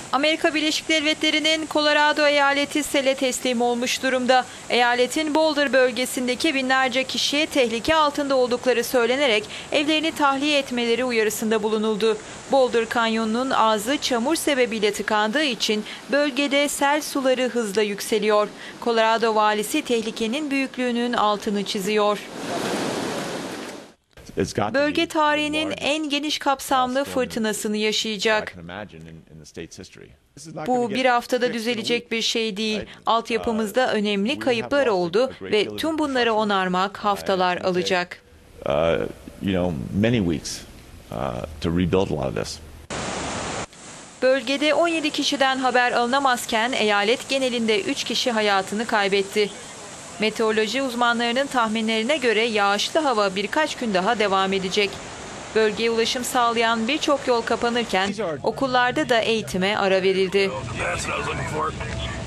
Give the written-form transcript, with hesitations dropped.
Amerika Birleşik Devletleri'nin Colorado eyaleti sele teslim olmuş durumda. Eyaletin Boulder bölgesindeki binlerce kişiye tehlike altında oldukları söylenerek evlerini tahliye etmeleri uyarısında bulunuldu. Boulder Kanyonu'nun ağzı çamur sebebiyle tıkandığı için bölgede sel suları hızla yükseliyor. Colorado valisi tehlikenin büyüklüğünün altını çiziyor. Bölge tarihinin en geniş kapsamlı fırtınasını yaşayacak. Bu bir haftada düzelecek bir şey değil. Altyapımızda önemli kayıplar oldu ve tüm bunları onarmak haftalar alacak. Bölgede 17 kişiden haber alınamazken eyalet genelinde 3 kişi hayatını kaybetti. Meteoroloji uzmanlarının tahminlerine göre yağışlı hava birkaç gün daha devam edecek. Bölgeye ulaşım sağlayan birçok yol kapanırken okullarda da eğitime ara verildi.